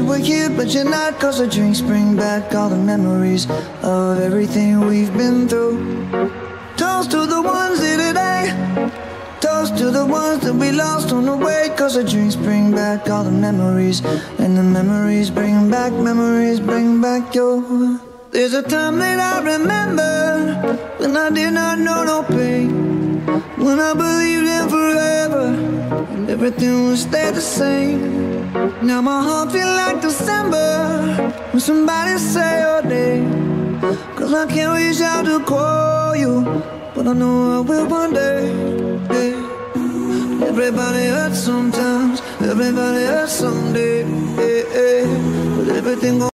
were here but you're not, 'cause the drinks bring back all the memories of everything we've been through. Toast to the ones here today, toast to the ones that we lost on the way, 'cause the drinks bring back all the memories, and the memories bring back your. There's a time that I remember when I did not know no pain, when I believed in forever and everything would stay the same. Now my heart feels like December when somebody say your name, 'cause I can't reach out to call you, but I know I will one day. Yeah. Everybody hurts sometimes, everybody hurts someday. Yeah. But everything